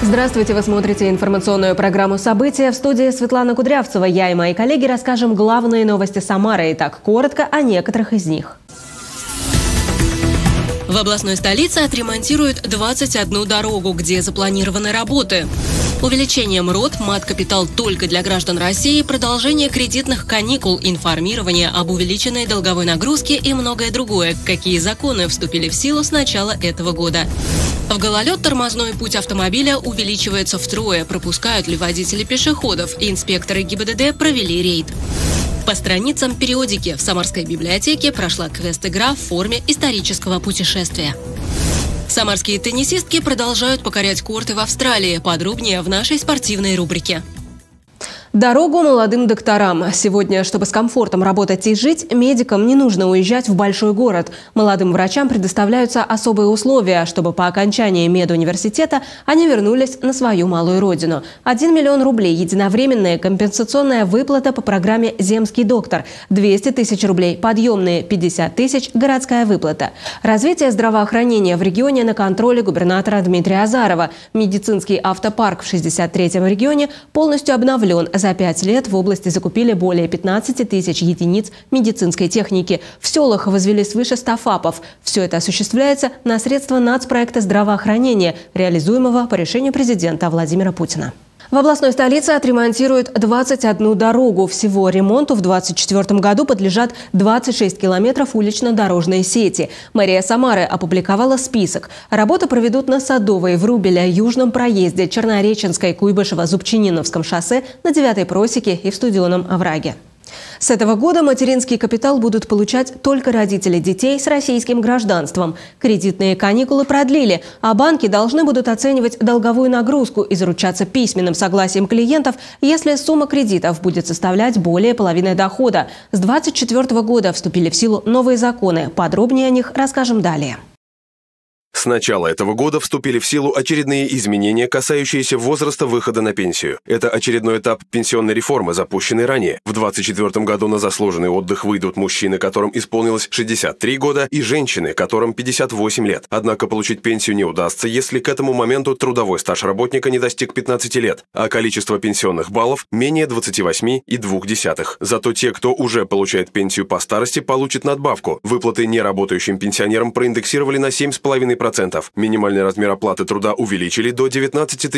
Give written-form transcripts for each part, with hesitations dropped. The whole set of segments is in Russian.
Здравствуйте, вы смотрите информационную программу «События». В студии Светлана Кудрявцева. Я и мои коллеги расскажем главные новости Самары. Итак, коротко о некоторых из них. В областной столице отремонтируют 21 дорогу, где запланированы работы. Увеличение МРОТ, мат-капитал только для граждан России, продолжение кредитных каникул, информирование об увеличенной долговой нагрузке и многое другое. Какие законы вступили в силу с начала этого года. В гололед тормозной путь автомобиля увеличивается втрое. Пропускают ли водители пешеходов? Инспекторы ГИБДД провели рейд. По страницам периодики в Самарской библиотеке прошла квест-игра в форме исторического путешествия. Самарские теннисистки продолжают покорять корты в Австралии. Подробнее в нашей спортивной рубрике. Дорогу молодым докторам. Сегодня, чтобы с комфортом работать и жить, медикам не нужно уезжать в большой город. Молодым врачам предоставляются особые условия, чтобы по окончании медуниверситета они вернулись на свою малую родину. 1 миллион рублей – единовременная компенсационная выплата по программе «Земский доктор». 200 тысяч рублей – подъемные, 50 тысяч – городская выплата. Развитие здравоохранения в регионе на контроле губернатора Дмитрия Азарова. Медицинский автопарк в 63-м регионе полностью обновлен. За 5 лет в области закупили более 15 тысяч единиц медицинской техники. В селах возвели свыше 100 ФАПов. Все это осуществляется на средства нацпроекта здравоохранения, реализуемого по решению президента Владимира Путина. В областной столице отремонтируют 21 дорогу. Всего ремонту в 2024 году подлежат 26 километров улично-дорожной сети. Мэрия Самары опубликовала список. Работы проведут на Садовой, Врубеля, Южном проезде, Чернореченской, Куйбышево-Зубчининовском шоссе, на 9-й просеке и в Студенном овраге. С этого года материнский капитал будут получать только родители детей с российским гражданством. Кредитные каникулы продлили, а банки должны будут оценивать долговую нагрузку и заручаться письменным согласием клиентов, если сумма кредитов будет составлять более половины дохода. С 2024 года вступили в силу новые законы. Подробнее о них расскажем далее. С начала этого года вступили в силу очередные изменения, касающиеся возраста выхода на пенсию. Это очередной этап пенсионной реформы, запущенный ранее. В 2024 году на заслуженный отдых выйдут мужчины, которым исполнилось 63 года, и женщины, которым 58 лет. Однако получить пенсию не удастся, если к этому моменту трудовой стаж работника не достиг 15 лет, а количество пенсионных баллов менее 28,2. Зато те, кто уже получает пенсию по старости, получат надбавку. Выплаты неработающим пенсионерам проиндексировали на 7,5%. Минимальный размер оплаты труда увеличили до 19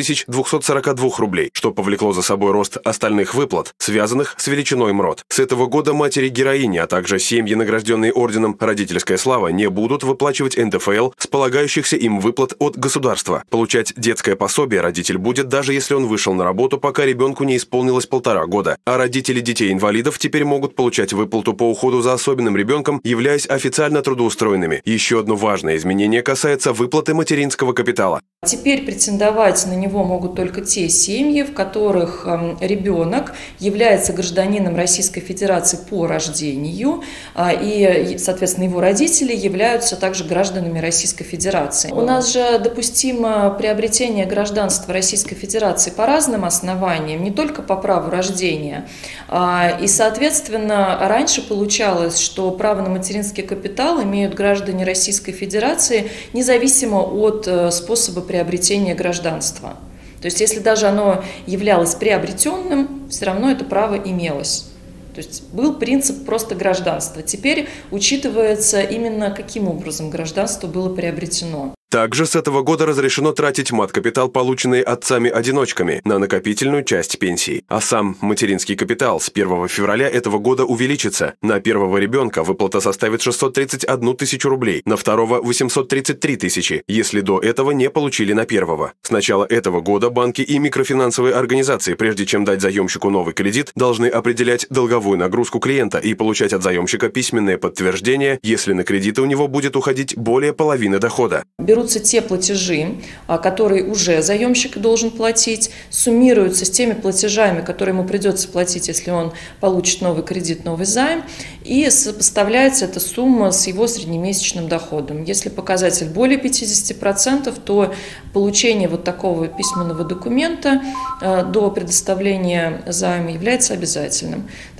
242 рублей, что повлекло за собой рост остальных выплат, связанных с величиной МРОТ. С этого года матери-героини, а также семьи, награжденные орденом «Родительская слава», не будут выплачивать НДФЛ с полагающихся им выплат от государства. Получать детское пособие родитель будет, даже если он вышел на работу, пока ребенку не исполнилось 1,5 года. А родители детей-инвалидов теперь могут получать выплату по уходу за особенным ребенком, являясь официально трудоустроенными. Еще одно важное изменение касается выплаты материнского капитала. Теперь претендовать на него могут только те семьи, в которых ребенок является гражданином Российской Федерации по рождению, и, соответственно, его родители являются также гражданами Российской Федерации. У нас же допустимо приобретение гражданства Российской Федерации по разным основаниям, не только по праву рождения. И, соответственно, раньше получалось, что право на материнский капитал имеют граждане Российской Федерации независимо от способа приобретения гражданства. То есть, если даже оно являлось приобретенным, все равно это право имелось. То есть, был принцип просто гражданства. Теперь учитывается именно каким образом гражданство было приобретено. Также с этого года разрешено тратить мат-капитал, полученный отцами-одиночками, на накопительную часть пенсии. А сам материнский капитал с 1 февраля этого года увеличится. На первого ребенка выплата составит 631 тысячу рублей, на второго – 833 тысячи, если до этого не получили на первого. С начала этого года банки и микрофинансовые организации, прежде чем дать заемщику новый кредит, должны определять долговую нагрузку клиента и получать от заемщика письменное подтверждение, если на кредиты у него будет уходить более половины дохода. Берутся те платежи, которые уже заемщик должен платить, суммируются с теми платежами, которые ему придется платить, если он получит новый кредит, новый займ, и сопоставляется эта сумма с его среднемесячным доходом. Если показатель более 50%, то получение вот такого письменного документа до предоставления займа является обязательным.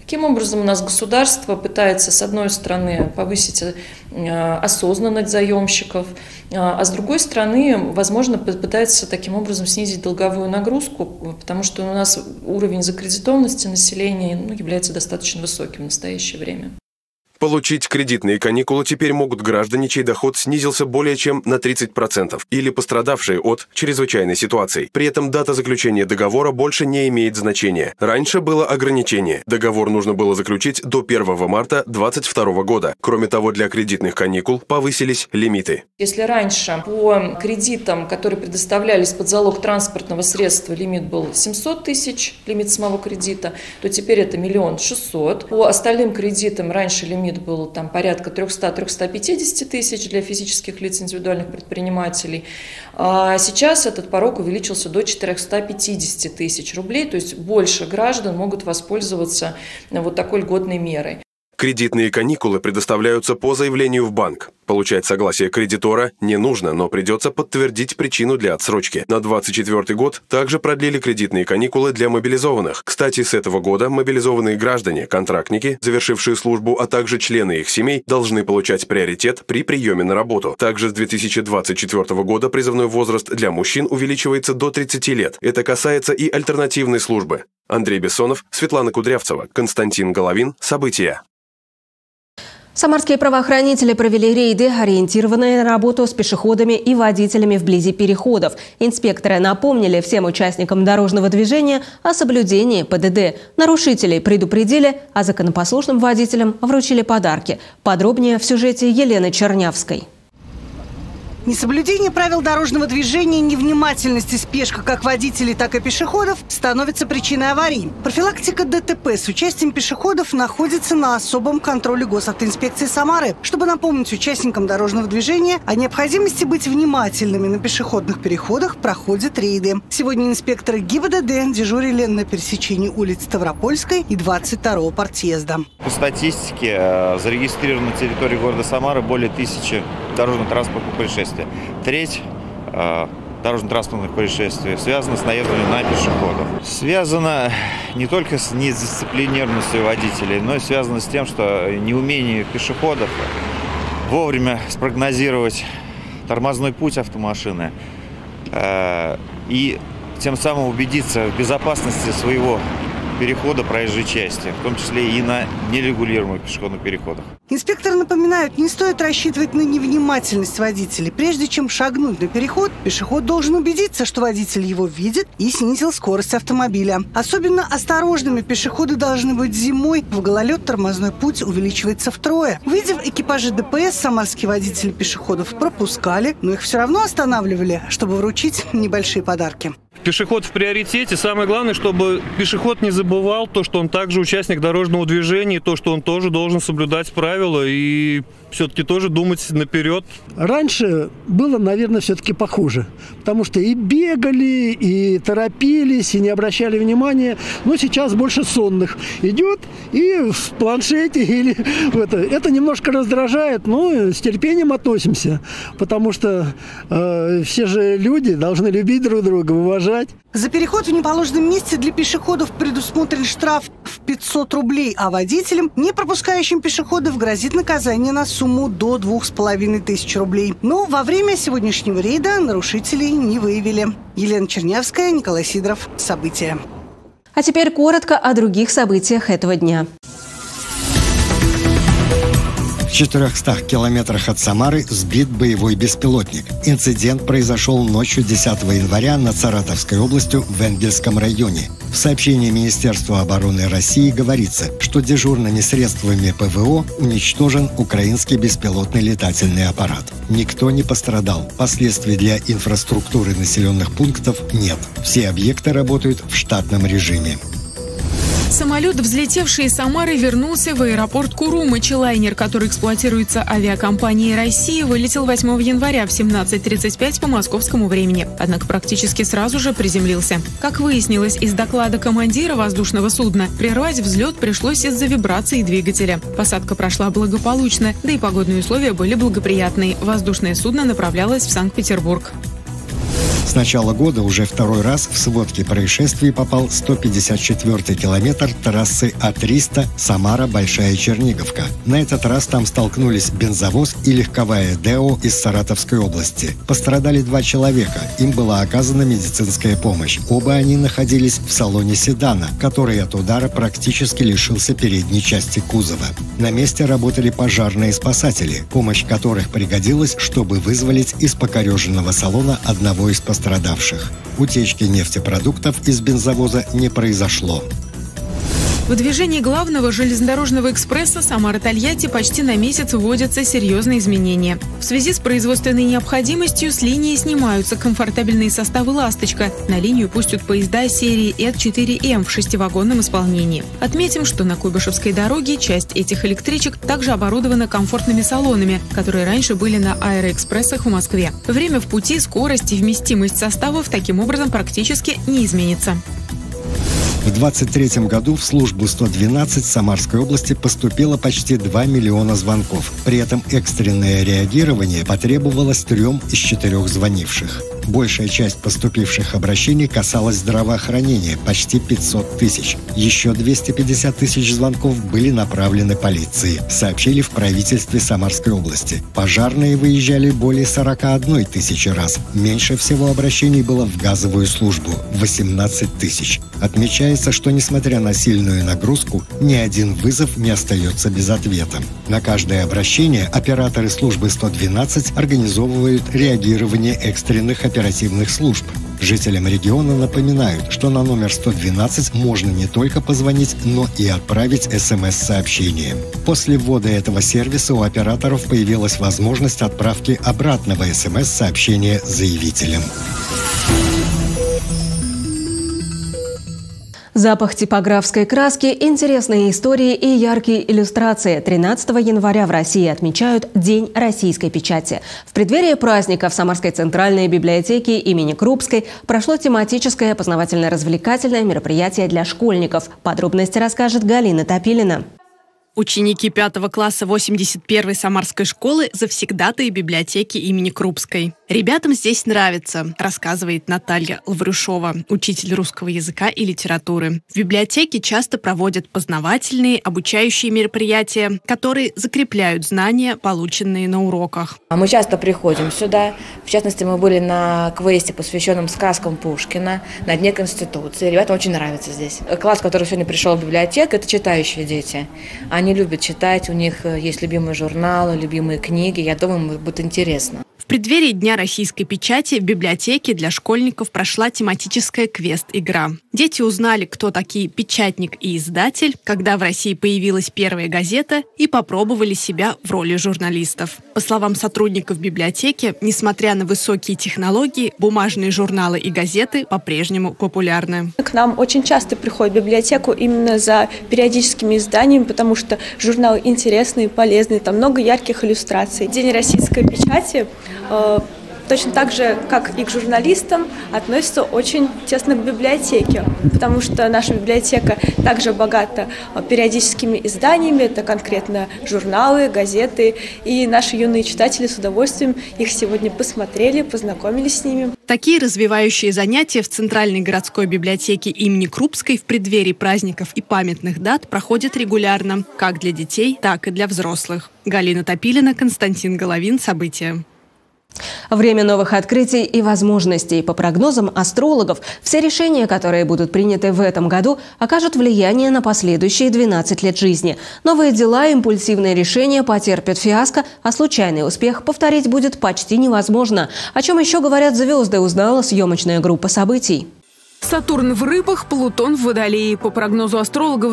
Таким образом, у нас государство пытается, с одной стороны, повысить осознанность заемщиков, а с другой стороны, возможно, пытается таким образом снизить долговую нагрузку, потому что у нас уровень закредитованности населения является достаточно высоким в настоящее время. Получить кредитные каникулы теперь могут граждане, чей доход снизился более чем на 30%, или пострадавшие от чрезвычайной ситуации. При этом дата заключения договора больше не имеет значения. Раньше было ограничение. Договор нужно было заключить до 1 марта 2022 года. Кроме того, для кредитных каникул повысились лимиты. Если раньше по кредитам, которые предоставлялись под залог транспортного средства, лимит был 700 тысяч, лимит самого кредита, то теперь это 1 600 000. По остальным кредитам раньше лимит был там порядка 300-350 тысяч для физических лиц, индивидуальных предпринимателей. А сейчас этот порог увеличился до 450 тысяч рублей, то есть больше граждан могут воспользоваться вот такой льготной мерой. Кредитные каникулы предоставляются по заявлению в банк. Получать согласие кредитора не нужно, но придется подтвердить причину для отсрочки. На 2024 год также продлили кредитные каникулы для мобилизованных. Кстати, с этого года мобилизованные граждане, контрактники, завершившие службу, а также члены их семей, должны получать приоритет при приеме на работу. Также с 2024 года призывной возраст для мужчин увеличивается до 30 лет. Это касается и альтернативной службы. Андрей Бессонов, Светлана Кудрявцева, Константин Головин. События. Самарские правоохранители провели рейды, ориентированные на работу с пешеходами и водителями вблизи переходов. Инспекторы напомнили всем участникам дорожного движения о соблюдении ПДД. Нарушителей предупредили, а законопослушным водителям вручили подарки. Подробнее в сюжете Елены Чернявской. Несоблюдение правил дорожного движения, невнимательность и спешка как водителей, так и пешеходов становится причиной аварий. Профилактика ДТП с участием пешеходов находится на особом контроле госавтоинспекции Самары, чтобы напомнить участникам дорожного движения о необходимости быть внимательными на пешеходных переходах, проходят рейды. Сегодня инспекторы ГИБДД дежурили на пересечении улиц Ставропольской и 22-го партъезда. По статистике зарегистрировано на территории города Самары более 1000 дорожно-транспортных происшествий. Треть дорожно-транспортных происшествий связана с наездом на пешеходов. Связано не только с недисциплинированностью водителей, но и связано с тем, что неумение пешеходов вовремя спрогнозировать тормозной путь автомашины и тем самым убедиться в безопасности своего перехода проезжей части, в том числе и на нерегулируемых пешеходных переходах. Инспекторы напоминают, не стоит рассчитывать на невнимательность водителей. Прежде чем шагнуть на переход, пешеход должен убедиться, что водитель его видит и снизил скорость автомобиля. Особенно осторожными пешеходы должны быть зимой. В гололед тормозной путь увеличивается втрое. Увидев экипажи ДПС, самарские водители пешеходов пропускали, но их все равно останавливали, чтобы вручить небольшие подарки. Пешеход в приоритете. Самое главное, чтобы пешеход не забывал то, что он также участник дорожного движения, то, что он тоже должен соблюдать правила и все-таки тоже думать наперед. Раньше было, наверное, все-таки похуже, потому что и бегали, и торопились, и не обращали внимания. Но сейчас больше сонных идет и в планшете или в это. Это немножко раздражает, но с терпением относимся, потому что все же люди должны любить друг друга, уважать. За переход в неположенном месте для пешеходов предусмотрен штраф в 500 рублей, а водителям, не пропускающим пешеходов, грозит наказание на сумму до 2500 рублей. Но во время сегодняшнего рейда нарушителей не выявили. Елена Чернявская, Николай Сидоров. События. А теперь коротко о других событиях этого дня. В 400 километрах от Самары сбит боевой беспилотник. Инцидент произошел ночью 10 января над Саратовской областью в Энгельском районе. В сообщении Министерства обороны России говорится, что дежурными средствами ПВО уничтожен украинский беспилотный летательный аппарат. Никто не пострадал. Последствий для инфраструктуры населенных пунктов нет. Все объекты работают в штатном режиме. Самолет, взлетевший из Самары, вернулся в аэропорт Курумычи. Лайнер, который эксплуатируется авиакомпанией России, вылетел 8 января в 17:35 по московскому времени. Однако практически сразу же приземлился. Как выяснилось из доклада командира воздушного судна, прервать взлет пришлось из-за вибрации двигателя. Посадка прошла благополучно, да и погодные условия были благоприятные. Воздушное судно направлялось в Санкт-Петербург. С начала года уже второй раз в сводке происшествий попал 154-й километр трассы А300 Самара-Большая Черниговка. На этот раз там столкнулись бензовоз и легковая ДЭО из Саратовской области. Пострадали 2 человека. Им была оказана медицинская помощь. Оба они находились в салоне седана, который от удара практически лишился передней части кузова. На месте работали пожарные спасатели, помощь которых пригодилась, чтобы вызволить из покореженного салона одного из пострадавших. Утечки нефтепродуктов из бензовоза не произошло. В движении главного железнодорожного экспресса Самара-Тольятти почти на месяц вводятся серьезные изменения. В связи с производственной необходимостью с линии снимаются комфортабельные составы «Ласточка». На линию пустят поезда серии Р4М в 6-вагонном исполнении. Отметим, что на Куйбышевской дороге часть этих электричек также оборудована комфортными салонами, которые раньше были на аэроэкспрессах в Москве. Время в пути, скорость и вместимость составов таким образом практически не изменится. В 2023 году в службу 112 Самарской области поступило почти 2 миллиона звонков. При этом экстренное реагирование потребовалось 3 из 4 звонивших. Большая часть поступивших обращений касалась здравоохранения – почти 500 тысяч. Еще 250 тысяч звонков были направлены полиции, сообщили в правительстве Самарской области. Пожарные выезжали более 41 тысячи раз. Меньше всего обращений было в газовую службу – 18 тысяч. Отмечается, что несмотря на сильную нагрузку, ни один вызов не остается без ответа. На каждое обращение операторы службы 112 организовывают реагирование экстренных оперативных служб. Жителям региона напоминают, что на номер 112 можно не только позвонить, но и отправить СМС-сообщение. После ввода этого сервиса у операторов появилась возможность отправки обратного СМС-сообщения заявителям. Запах типографской краски, интересные истории и яркие иллюстрации. 13 января в России отмечают День российской печати. В преддверии праздника в Самарской центральной библиотеке имени Крупской прошло тематическое познавательно-развлекательное мероприятие для школьников. Подробности расскажет Галина Топилина. Ученики 5 класса 81-й Самарской школы завсегдатые библиотеки имени Крупской. Ребятам здесь нравится, рассказывает Наталья Лаврюшова, учитель русского языка и литературы. В библиотеке часто проводят познавательные, обучающие мероприятия, которые закрепляют знания, полученные на уроках. Мы часто приходим сюда. В частности, мы были на квесте, посвященном сказкам Пушкина, на Дне Конституции. Ребятам очень нравится здесь. Класс, который сегодня пришел в библиотеку, это читающие дети. Они любят читать, у них есть любимые журналы, любимые книги. Я думаю, им будет интересно. В преддверии Дня российской печати в библиотеке для школьников прошла тематическая квест-игра. Дети узнали, кто такие печатник и издатель, когда в России появилась первая газета, и попробовали себя в роли журналистов. По словам сотрудников библиотеки, несмотря на высокие технологии, бумажные журналы и газеты по-прежнему популярны. К нам очень часто приходят в библиотеку именно за периодическими изданиями, потому что журналы интересные, полезные, там много ярких иллюстраций. День российской печати точно так же, как и к журналистам, относится очень тесно к библиотеке, потому что наша библиотека также богата периодическими изданиями, это конкретно журналы, газеты, и наши юные читатели с удовольствием их сегодня посмотрели, познакомились с ними. Такие развивающие занятия в Центральной городской библиотеке имени Крупской в преддверии праздников и памятных дат проходят регулярно, как для детей, так и для взрослых. Галина Топилина, Константин Головин. События. Время новых открытий и возможностей. По прогнозам астрологов, все решения, которые будут приняты в этом году, окажут влияние на последующие 12 лет жизни. Новые дела, импульсивные решения потерпят фиаско, а случайный успех повторить будет почти невозможно. О чем еще говорят звезды, узнала съемочная группа событий. Сатурн в рыбах, Плутон в Водолее. По прогнозу астрологов,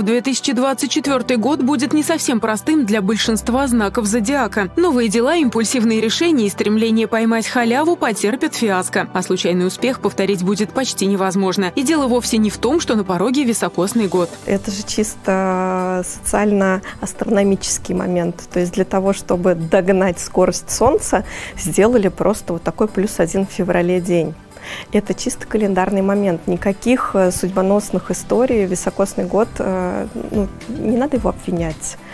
2024 год будет не совсем простым для большинства знаков зодиака. Новые дела, импульсивные решения и стремление поймать халяву потерпят фиаско, а случайный успех повторить будет почти невозможно. И дело вовсе не в том, что на пороге високосный год. Это же чисто социально-астрономический момент. То есть для того, чтобы догнать скорость Солнца, сделали просто вот такой +1 в феврале день. Это чисто календарный момент. Никаких судьбоносных историй. Високосный год, не надо его обвинять.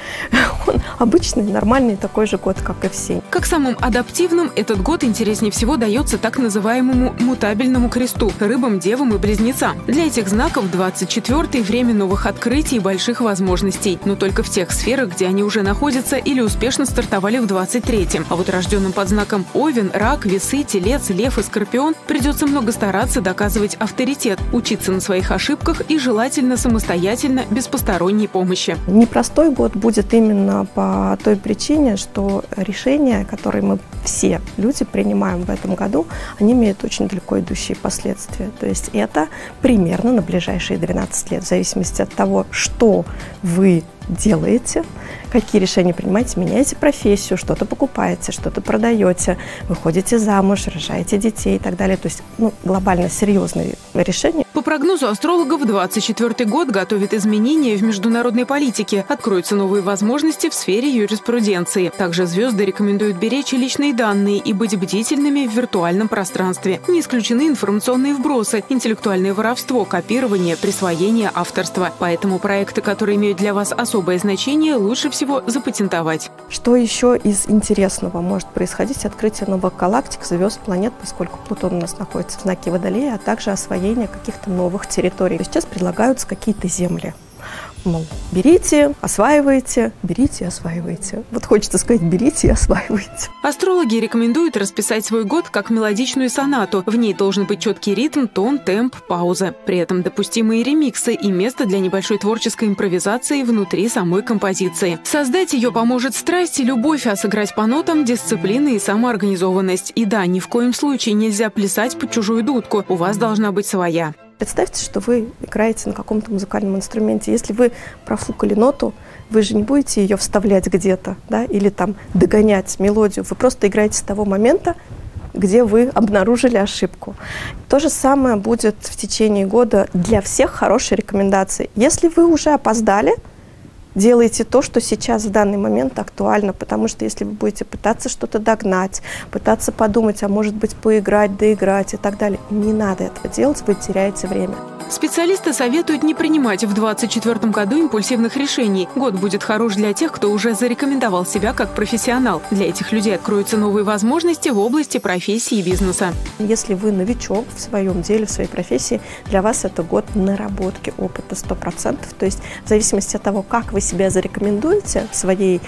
Он обычный, нормальный такой же год, как и все. Как самым адаптивным, этот год интереснее всего дается так называемому мутабельному кресту – рыбам, девам и близнецам. Для этих знаков 24-й – время новых открытий и больших возможностей, но только в тех сферах, где они уже находятся или успешно стартовали в 23-м. А вот рожденным под знаком Овен, Рак, Весы, Телец, Лев и Скорпион придется много стараться доказывать авторитет, учиться на своих ошибках и желательно самостоятельно, без посторонней помощи. Непростой год будет именно по той причине, что решения, которые мы все люди принимаем в этом году, они имеют очень далеко идущие последствия. То есть это примерно на ближайшие 12 лет, в зависимости от того, что вы делаете, какие решения принимаете, меняете профессию, что-то покупаете, что-то продаете, выходите замуж, рожаете детей и так далее. То есть глобально серьезные решения. По прогнозу астрологов, 24-й год готовит изменения в международной политике. Откроются новые возможности в сфере юриспруденции. Также звезды рекомендуют беречь личные данные и быть бдительными в виртуальном пространстве. Не исключены информационные вбросы, интеллектуальное воровство, копирование, присвоение авторства. Поэтому проекты, которые имеют для вас особое значение, лучше всего запатентовать. Что еще из интересного может происходить? Открытие новых галактик, звезд, планет, поскольку Плутон у нас находится в знаке Водолея, а также освоение каких-то новых территорий. Сейчас предлагаются какие-то земли. Мол, берите, осваивайте, берите и осваивайте. Вот хочется сказать, берите и осваивайте. Астрологи рекомендуют расписать свой год как мелодичную сонату. В ней должен быть четкий ритм, тон, темп, пауза. При этом допустимые ремиксы и место для небольшой творческой импровизации внутри самой композиции. Создать ее поможет страсть и любовь, а сыграть по нотам – дисциплина и самоорганизованность. И да, ни в коем случае нельзя плясать под чужую дудку. У вас должна быть своя. Представьте, что вы играете на каком-то музыкальном инструменте. Если вы профукали ноту, вы же не будете ее вставлять где-то, да, или там догонять мелодию. Вы просто играете с того момента, где вы обнаружили ошибку. То же самое будет в течение года. Для всех хорошие рекомендации. Если вы уже опоздали, делайте то, что сейчас в данный момент актуально, потому что если вы будете пытаться что-то догнать, пытаться подумать, а может быть поиграть, доиграть и так далее, не надо этого делать, вы теряете время. Специалисты советуют не принимать в 2024 году импульсивных решений. Год будет хорош для тех, кто уже зарекомендовал себя как профессионал. Для этих людей откроются новые возможности в области профессии и бизнеса. Если вы новичок в своем деле, в своей профессии, для вас это год наработки опыта 100%. То есть в зависимости от того, как вы себя зарекомендуете в своей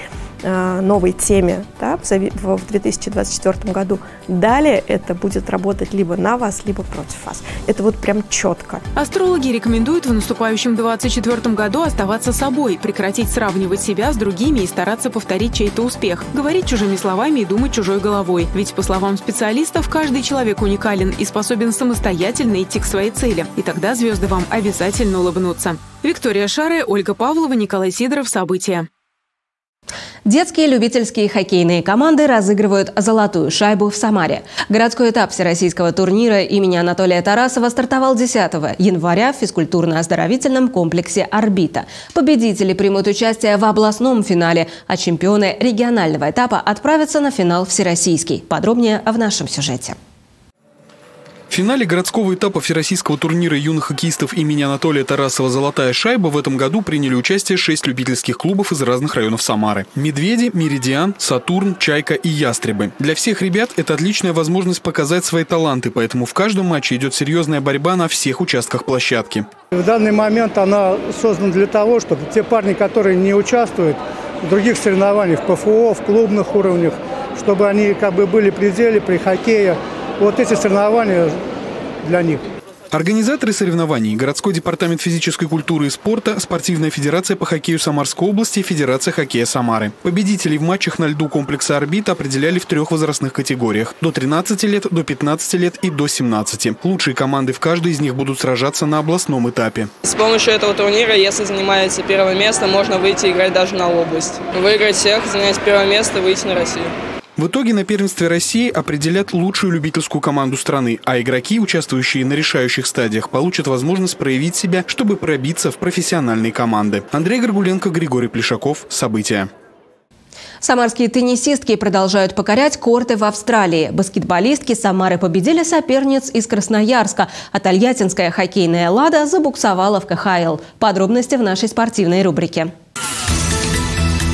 новой теме, да, в 2024 году, далее это будет работать либо на вас, либо против вас. Это вот прям четко. Астрологи рекомендуют в наступающем 2024 году оставаться собой, прекратить сравнивать себя с другими и стараться повторить чей-то успех, говорить чужими словами и думать чужой головой. Ведь, по словам специалистов, каждый человек уникален и способен самостоятельно идти к своей цели. И тогда звезды вам обязательно улыбнутся. Виктория Шаре, Ольга Павлова, Николай Сидоров. События. Детские любительские хоккейные команды разыгрывают золотую шайбу в Самаре. Городской этап всероссийского турнира имени Анатолия Тарасова стартовал 10 января в физкультурно-оздоровительном комплексе «Орбита». Победители примут участие в областном финале, а чемпионы регионального этапа отправятся на финал всероссийский. Подробнее в нашем сюжете. В финале городского этапа всероссийского турнира юных хоккеистов имени Анатолия Тарасова «Золотая шайба» в этом году приняли участие 6 любительских клубов из разных районов Самары. «Медведи», «Меридиан», «Сатурн», «Чайка» и «Ястребы». Для всех ребят это отличная возможность показать свои таланты, поэтому в каждом матче идет серьезная борьба на всех участках площадки. В данный момент она создана для того, чтобы те парни, которые не участвуют в других соревнованиях, в ПФО, в клубных уровнях, чтобы они были при деле, при хоккее. Вот эти соревнования для них. Организаторы соревнований – городской департамент физической культуры и спорта, спортивная федерация по хоккею Самарской области и Федерация хоккея Самары. Победителей в матчах на льду комплекса «Орбита» определяли в 3 возрастных категориях – до 13 лет, до 15 лет и до 17. Лучшие команды в каждой из них будут сражаться на областном этапе. С помощью этого турнира, если занимаете первое место, можно выйти играть даже на область. Выиграть всех, занять первое место, выйти на Россию. В итоге на первенстве России определят лучшую любительскую команду страны, а игроки, участвующие на решающих стадиях, получат возможность проявить себя, чтобы пробиться в профессиональные команды. Андрей Горгуленко, Григорий Плешаков. События. Самарские теннисистки продолжают покорять корты в Австралии. Баскетболистки Самары победили соперниц из Красноярска, а тольяттинская хоккейная «Лада» забуксовала в КХЛ. Подробности в нашей спортивной рубрике.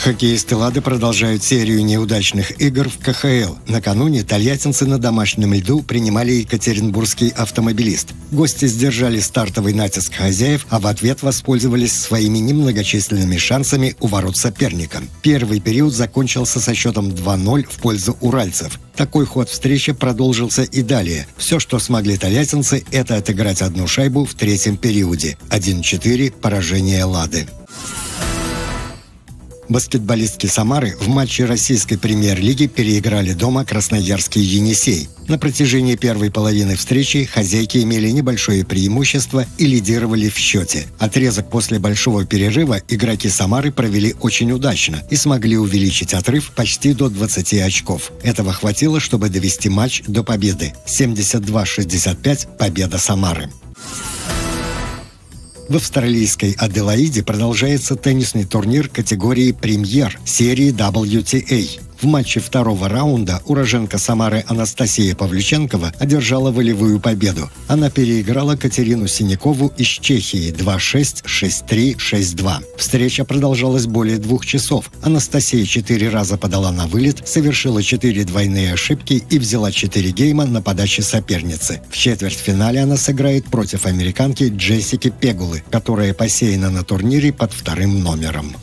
Хоккеисты «Лады» продолжают серию неудачных игр в КХЛ. Накануне тольяттинцы на домашнем льду принимали екатеринбургский «Автомобилист». Гости сдержали стартовый натиск хозяев, а в ответ воспользовались своими немногочисленными шансами у ворот соперника. Первый период закончился со счетом 2-0 в пользу уральцев. Такой ход встречи продолжился и далее. Все, что смогли тольяттинцы, это отыграть одну шайбу в третьем периоде. 1-4 – поражение «Лады». Баскетболистки Самары в матче российской премьер-лиги переиграли дома красноярский «Енисей». На протяжении первой половины встречи хозяйки имели небольшое преимущество и лидировали в счете. Отрезок после большого перерыва игроки Самары провели очень удачно и смогли увеличить отрыв почти до 20 очков. Этого хватило, чтобы довести матч до победы. 72-65 – победа Самары. В австралийской Аделаиде продолжается теннисный турнир категории «Премьер» серии WTA. В матче второго раунда уроженка Самары Анастасия Павлюченкова одержала волевую победу. Она переиграла Катерину Синякову из Чехии 2-6, 6-3, 6-2. Встреча продолжалась более 2 часов. Анастасия 4 раза подала на вылет, совершила 4 двойные ошибки и взяла 4 гейма на подаче соперницы. В четвертьфинале она сыграет против американки Джессики Пегулы, которая посеяна на турнире под 2-м номером.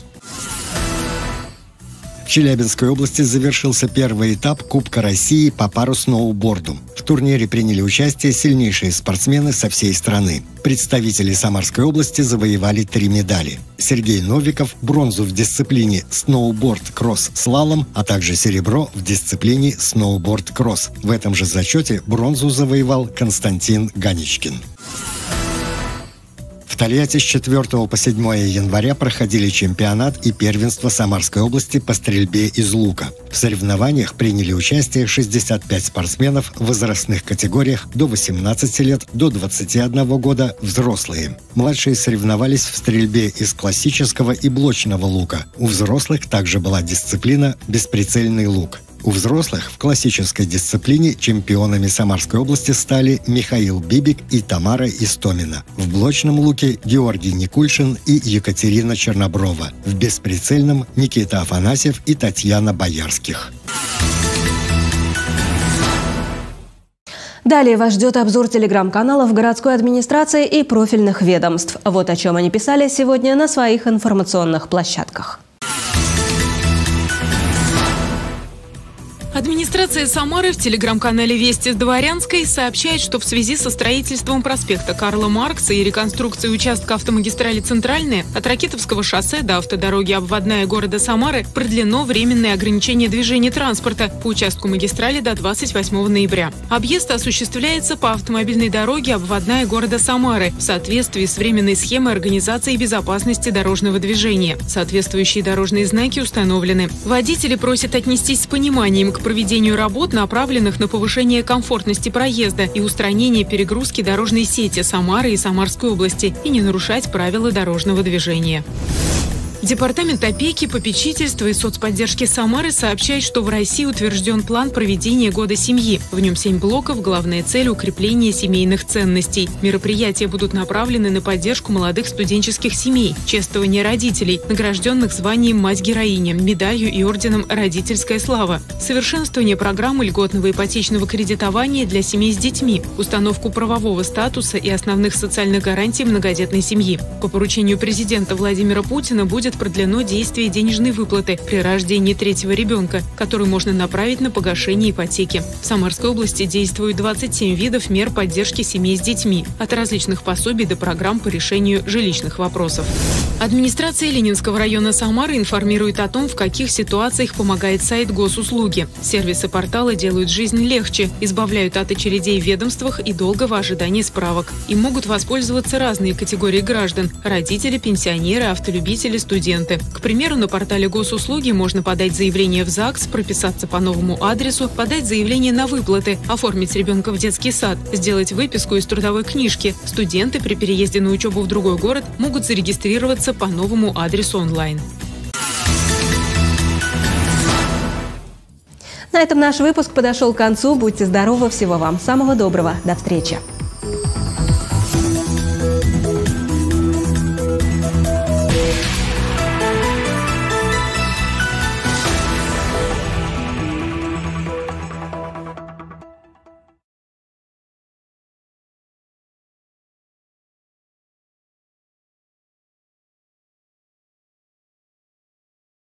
В Челябинской области завершился первый этап Кубка России по пару-сноуборду. В турнире приняли участие сильнейшие спортсмены со всей страны. Представители Самарской области завоевали 3 медали. Сергей Новиков – бронзу в дисциплине сноуборд-кросс-слалом, а также серебро в дисциплине сноуборд-кросс. В этом же зачете бронзу завоевал Константин Ганичкин. В Тольятти с 4 по 7 января проходили чемпионат и первенство Самарской области по стрельбе из лука. В соревнованиях приняли участие 65 спортсменов в возрастных категориях до 18 лет до 21 года взрослые. Младшие соревновались в стрельбе из классического и блочного лука. У взрослых также была дисциплина «Бесприцельный лук». У взрослых в классической дисциплине чемпионами Самарской области стали Михаил Бибик и Тамара Истомина. В блочном луке Георгий Никульшин и Екатерина Черноброва. В бесприцельном Никита Афанасьев и Татьяна Боярских. Далее вас ждет обзор телеграм-каналов городской администрации и профильных ведомств. Вот о чем они писали сегодня на своих информационных площадках. Администрация Самары в телеграм-канале «Вести с Дворянской» сообщает, что в связи со строительством проспекта Карла Маркса и реконструкцией участка автомагистрали «Центральная» от Ракитовского шоссе до автодороги обводная города Самары продлено временное ограничение движения транспорта по участку магистрали до 28 ноября. Объезд осуществляется по автомобильной дороге обводная города Самары в соответствии с временной схемой организации безопасности дорожного движения. Соответствующие дорожные знаки установлены. Водители просят отнестись с пониманием к проведению работ, направленных на повышение комфортности проезда и устранение перегрузки дорожной сети Самары и Самарской области и не нарушать правила дорожного движения. Департамент опеки, попечительства и соцподдержки Самары сообщает, что в России утвержден план проведения Года семьи. В нем 7 блоков, главная цель – укрепление семейных ценностей. Мероприятия будут направлены на поддержку молодых студенческих семей, чествование родителей, награжденных званием «Мать-героиня», медалью и орденом «Родительская слава», совершенствование программы льготного ипотечного кредитования для семей с детьми, установку правового статуса и основных социальных гарантий многодетной семьи. По поручению президента Владимира Путина будет продлено действие денежной выплаты при рождении 3-го ребенка, который можно направить на погашение ипотеки. В Самарской области действуют 27 видов мер поддержки семей с детьми, от различных пособий до программ по решению жилищных вопросов. Администрация Ленинского района Самары информирует о том, в каких ситуациях помогает сайт госуслуги. Сервисы портала делают жизнь легче, избавляют от очередей в ведомствах и долгого ожидания справок. Им могут воспользоваться разные категории граждан – родители, пенсионеры, автолюбители, студенты. К примеру, на портале госуслуги можно подать заявление в ЗАГС, прописаться по новому адресу, подать заявление на выплаты, оформить ребенка в детский сад, сделать выписку из трудовой книжки. Студенты при переезде на учебу в другой город могут зарегистрироваться по новому адресу онлайн. На этом наш выпуск подошел к концу. Будьте здоровы, всего вам самого доброго. До встречи.